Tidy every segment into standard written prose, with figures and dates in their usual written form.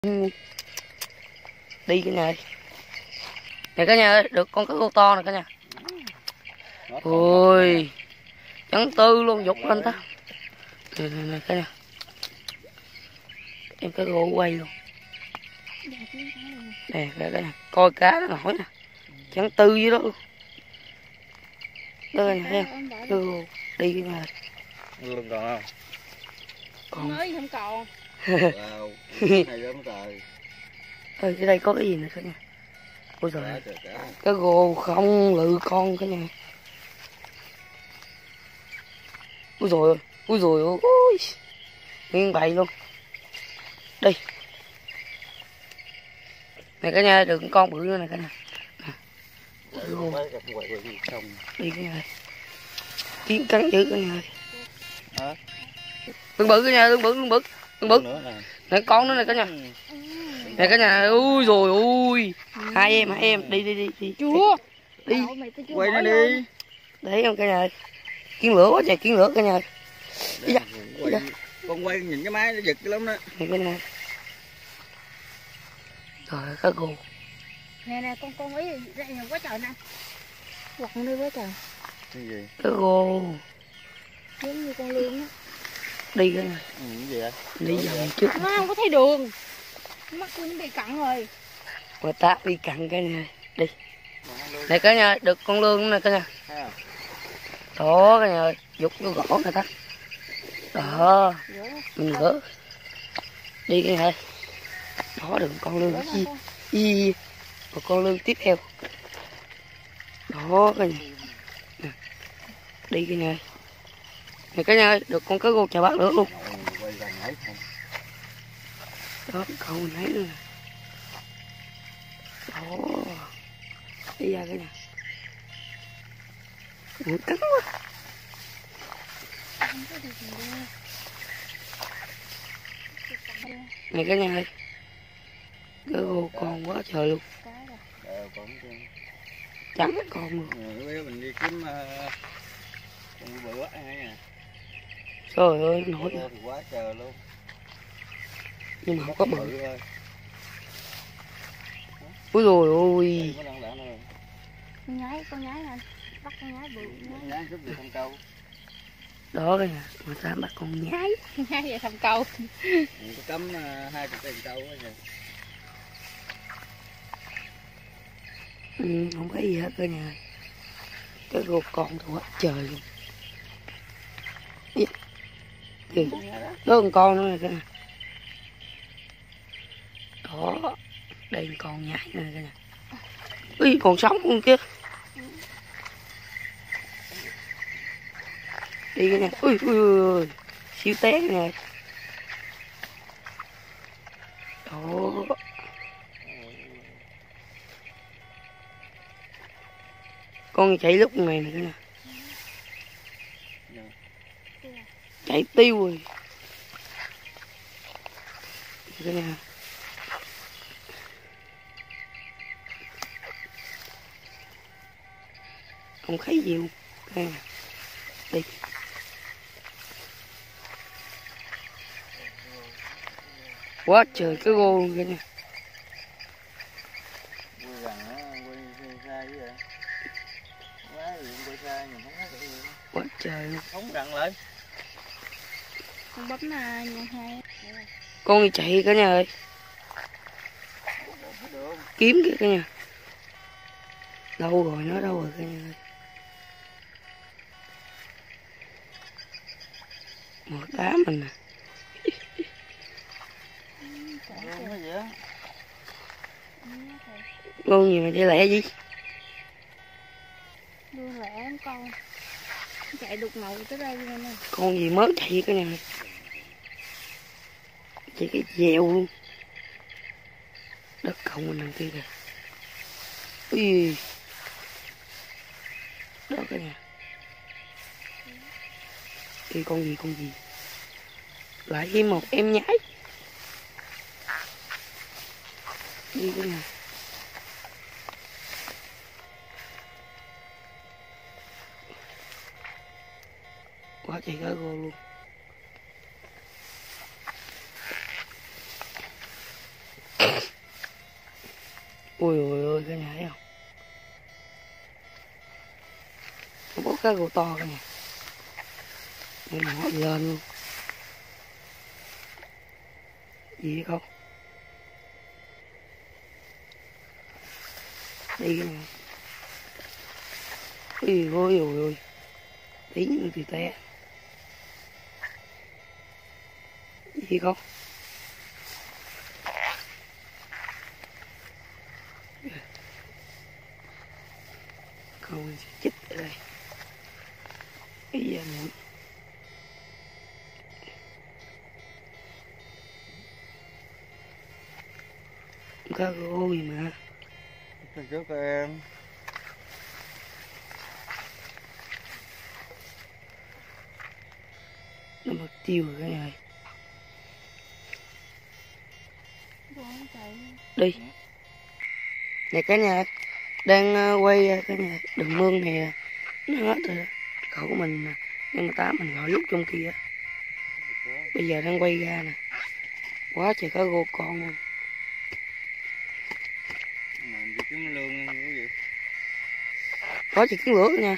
Đi cả nhà ơi. Nè cả nhà ơi, được con cá rô to nè cả nhà. Ôi trắng tư luôn, dục lên ta. Nè cả nhà, em cá rô quay luôn nè cả nhà, coi cá nó nổi nè, trắng tư dưới đó luôn. Đó nè em cá rô đi cả nhà. Luôn còn không? Mới không còn. Wow, hay lắm trời. Ơi cái đây có cái gì nữa cả nhà? Ôi trời, cá rô không lự con cả nhà. Ui rồi, ui rồi, ôi nguyên bầy luôn. Đi này cả nhà, đừng con bự nữa này cả nhà. Đi cả nhà, kiến cắn dữ cả nhà. Đừng bự cả nhà, đừng bự, đừng bự, đừng bự. Này con nữa này cả nhà. Này cả nhà, ui rồi ui. Hai em đi đi đi đi. Chúa. Đi. Quay nó đi. Đấy không cả nhà. Kiến lửa quá trời, kiến lửa cả nhà. Đi ra. Con quay nhìn cái máy nó giật lắm đó. Này cả nhà. Trời cá rô. Nè con ý ra nhiều quá trời nè. Quật đi quá trời. Cái gì? Cá rô. Giống như con lươn á. Đi cả nhà. Cái gì vậy? Đi vòng trước. Nó không có thấy đường. Mắt tôi nó bị cận rồi. Người ta đi cặn cả nhà. Đi. Này cả nhà, được con lươn nè cả nhà. Đó cả nhà ơi, dục vô gõ người ta. Đó, mình gỡ. Đi cả nhà ơi. Đó đừng con lươn gì. Một con lươn tiếp theo. Đó cả nhà. Đi cả nhà ơi. Này cả nhà ơi, được con cá rô chà bát nữa luôn. Đó, câu mình thấy nữa nè. Đó. Đi ra cả nhà. Ủa cắn quá. Này cả nhà ơi, cá rô con quá trời luôn. Trắng con luôn. Mình đi kiếm con bự quá nha. Trời ơi nổi quá trời luôn. Nhưng mà không có bự. Úi dồi ôi. Con nhái này. Bắt con nhái bự. Nhái giúp được con câu. Đó cả nhà, người ta bắt con nhái. Nhái về thăm câu. Mình có cấm 20 tiền câu á nha. Không thấy gì hết cả nhà. Cái rô con thôi quá trời luôn. Kìa, đó con nữa này cả nhà. Đó, đây con nhái nè cả nhà. Ui còn sống luôn chứ. Đi cả nhà. Ui ui siêu té cả nhà. Đó. Con chạy lúc này nè cả nhà. Chạy tiêu rồi. Cả nhà. Không thấy gì luôn. Đây nè. Đi. Quá trời cái gô luôn kìa nha. Quá trời luôn. Phóng rặng lại. Con bấm nhà hai. Con đi chạy cả nhà ơi. Kiếm kìa cả nhà. Đâu rồi, nó đâu rồi cả nhà ơi. Một đá mình nè. Con gì mà đi lẹ gì? Đưa lẹ con. Chạy đục ngầu tới đây luôn nè. Con gì mới chạy cả nhà ơi. Chạy cái dèo luôn. Đất cộng mình đằng kia kìa. Ui. Đó cả nhà. Ê, con gì lại thêm một em nhái. Đi cả nhà. Quá trời cá rô luôn. Ui ui ui cái này thấy không? Nó bốc cá gỗ to cái này. Nó ngọt lên luôn. Gì không? Đi cái này. Ui ui ui ui. Tí nữa thì té. Gì không? Không sẽ chích ở đây. Bây giờ nữa. Cá gỗ gì mà. Lần trước em. Nó mất tiêu rồi cái này. Đi. Này cả nhà đang quay cái nhà đường mương này nó hết rồi. Cậu của mình nhưng mà tá mình gọi lúc trong kia. Bây giờ đang quay ra nè. Quá trời cá gô con luôn. Kiếm lương cái gì? Có chỉ kiến lửa nha.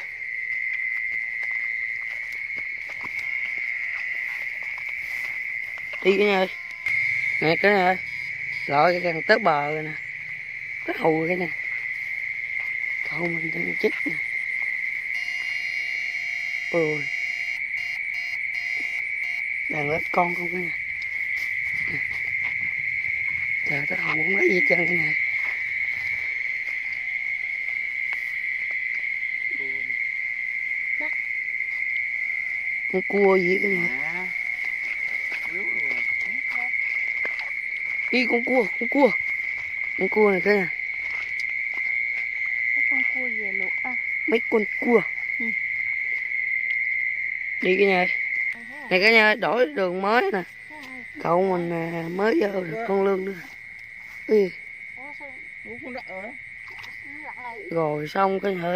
Đi cái nhà ơi. Nè cái nhà ơi. Lội cái gần tới bờ rồi nè. Tới hù rồi cái nè. Cậu mình đang chết nè. Ôi. Đàn lết con không cái nè. Trời tới hù không lấy gì hết trơn cái này. Con cua gì cái này. Đi con cua này cái nè. Con cua về luộc à. Mấy con cua. Ừ. Đi cái nhà này cái nhà đổi đường mới nè. Cậu mình mới vô được con lương nữa. Ui. Rồi xong cái nhà ơi.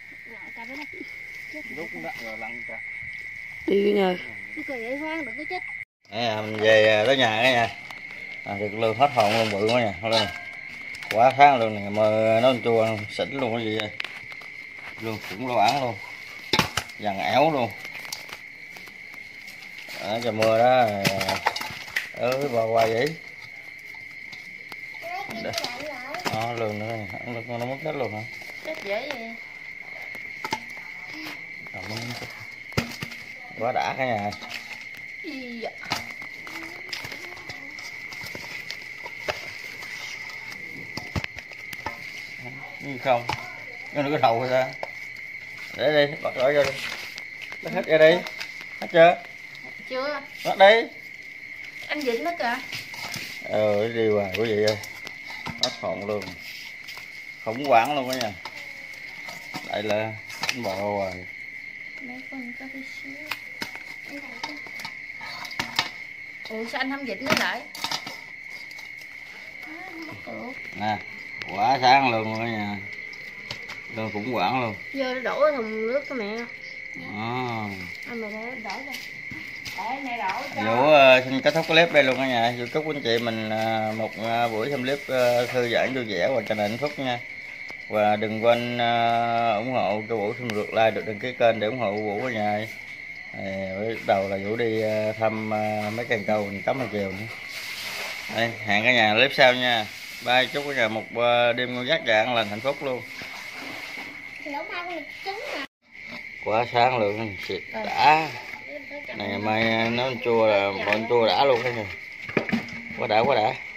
Đi cái nhà. Mình về tới nhà cái nhà. Được lương hết hồn luôn, bự quá nha. Lên. Quá sáng luôn nè, mà nó chua xỉn luôn cái gì vậy. Lương cũng lô ảng luôn. Dằn éo luôn. Trời mưa đó. Bò qua vậy. Lương nữa nè, nó mất hết luôn hả? Chết dễ vậy. Quá đã cái nhà. Như không, nó được cái đầu rồi ra. Để đi, bắt rõ vô đi. Bắt hết ra đi. Hết chưa? Chưa. Bắt đi. Anh Vĩnh đó kìa. Đi hoài quý vị ơi. Hết hồn luôn. Khủng hoảng luôn đó nha. Đây là bánh bò hoài. Mấy con có tí xíu. Ủa sao anh không Vĩnh nữa lại? Nè, quả sáng luôn đó nha. Luôn khủng hoảng luôn. Vô nó đổ thùng nước cho mẹ. Anh mày để đổ ra. Để mẹ đổ cho. Vũ xin kết thúc cái clip đây luôn cả nhà. Vũ chúc anh chị mình một buổi xem clip thư giãn vui vẻ và tràn đầy hạnh phúc nha. Và đừng quên ủng hộ cho Vũ thêm lượt like, được đăng ký kênh để ủng hộ Vũ cả nhà. Bắt đầu là Vũ đi thăm mấy cây cầu mình cắm ở chiều nữa. Đây, hẹn cả nhà clip sau nha. Bye, chúc cả nhà một đêm ngon giấc và an lành hạnh phúc luôn. Quá sáng luôn, xịt đã. Này mai nó chua là bọn chua đã luôn cái này. Quá đã.